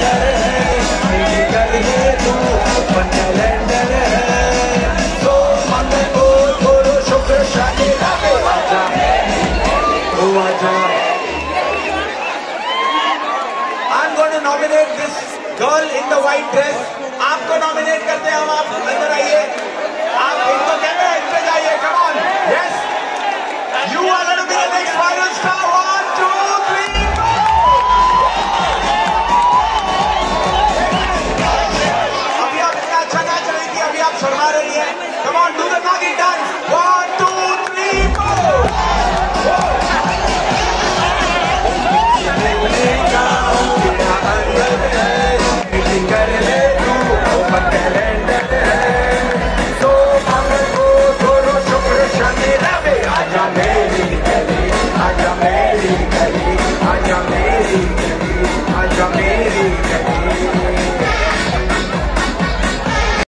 I'm going to nominate this girl in the white dress. आपको nominate करते हैं हम. आप अंदर आइए. आप इनको कैमरा पे जाइए. Come on. Yes. You are going to be the next final.